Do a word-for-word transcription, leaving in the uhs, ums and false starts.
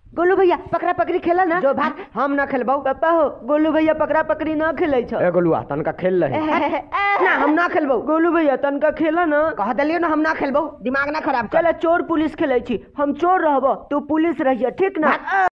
गोलू भैया पकड़ा पकड़ी खेला ना। जो भाग, हम ना खेलबो। पापा हो गोलू भैया पकड़ा पकड़ी ना खेले छ। ए गोलुआ तनका खेल रहे ना, हम ना खेलबो। गोलू भैया तनका खेला ना। कह दिलियो ना हम ना खेलबो, दिमाग ना खराब कर। चल चोर पुलिस खेले छी, हम चोर रहबो तू पुलिस रहिए, ठीक ना।